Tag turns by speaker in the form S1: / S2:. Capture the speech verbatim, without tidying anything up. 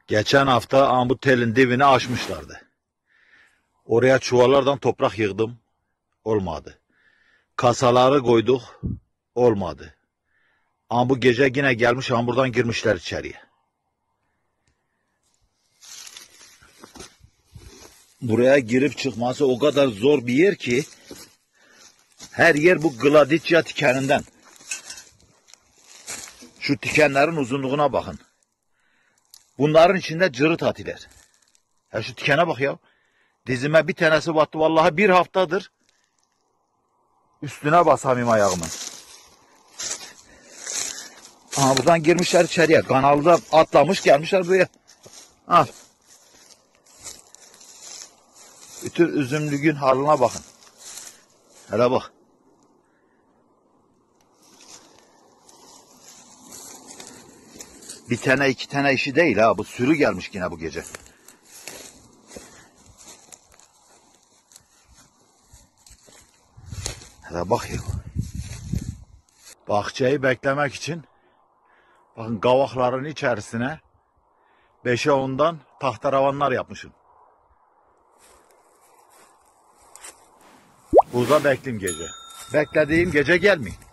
S1: Geçen hafta ambut telin dibini aşmışlardı. Oraya çuvallardan toprak yığdım. Olmadı. Kasaları koyduk. Olmadı. Ama bu gece yine gelmiş hamburdan girmişler içeriye. Buraya girip çıkması o kadar zor bir yer ki her yer bu Gladitya tikeninden. Şu tikenlerin uzunluğuna bakın. Bunların içinde cırıt atiler. Ya şu tikene bak ya. Dizime bir tanesi battı. Vallahi bir haftadır üstüne basamıyorum ayağımın. Aha buradan girmişler içeriye. Kanalda atlamış gelmişler buraya. Al. Bütün üzümlüğün haline bakın. Hele bak. Bir tane iki tane işi değil ha. Bu sürü gelmiş yine bu gece. Hele bak ya. Bahçeyi beklemek için bakın kavakların içerisine beşe ondan tahtaravanlar yapmışım. Burada bekleyeyim gece. Beklediğim gece gelmeyin.